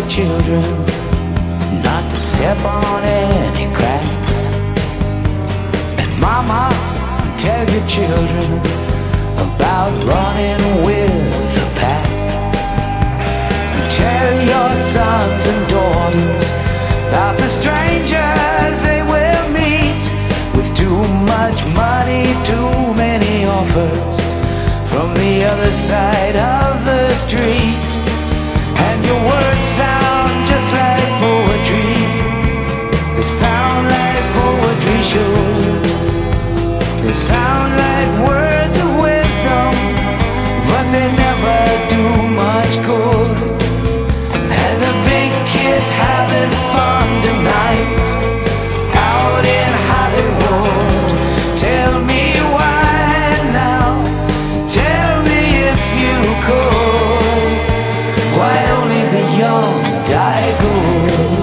your children not to step on any cracks. And mama, tell your children about running with the pack. Tell your sons and daughters about the strangers they will meet, with too much money, too many offers from the other side of the street. And your words sound just like poetry. They sound like poetry should. They sound like words of wisdom, but they never do much good. And the big kids having fun tonight out in Hollywood. Tell me why now, tell me if you could, why only the young die good.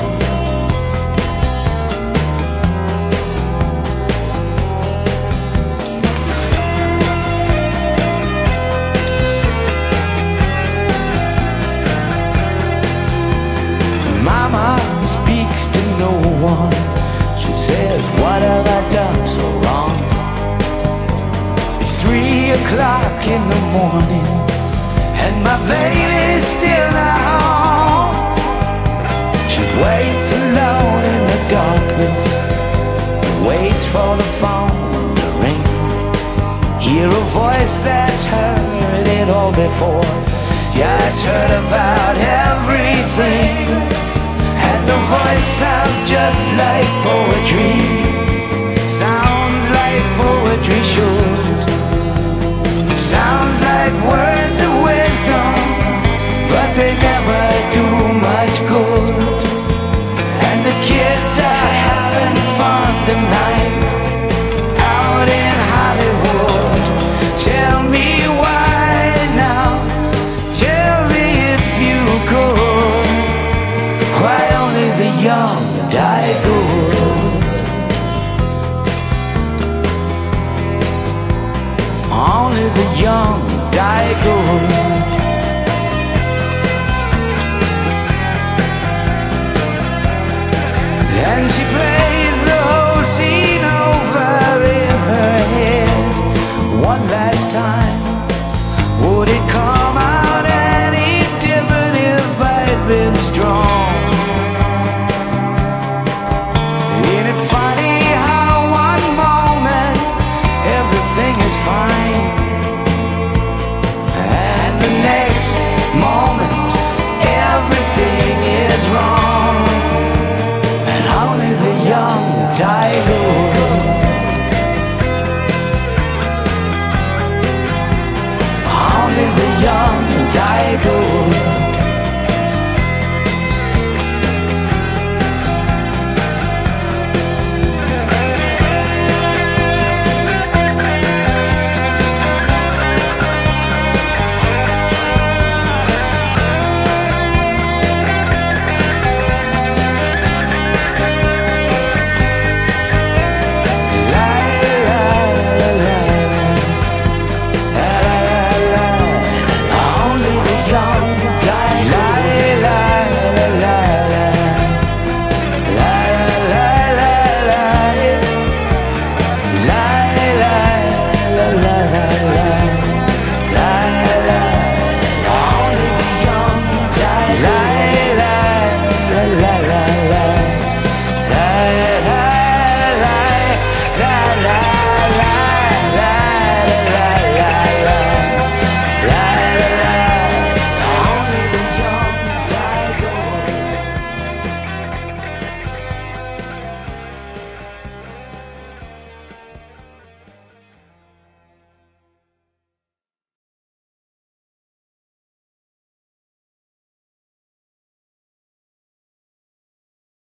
Mama speaks to no one. She says, what have I done so wrong? It's 3 o'clock in the morning and my baby's still not home. She waits alone in the darkness, waits for the phone to ring. Hear a voice that's heard it all before. Yeah, it's heard about everything. And the voice sounds just like poetry. Sounds like poetry should. Sounds like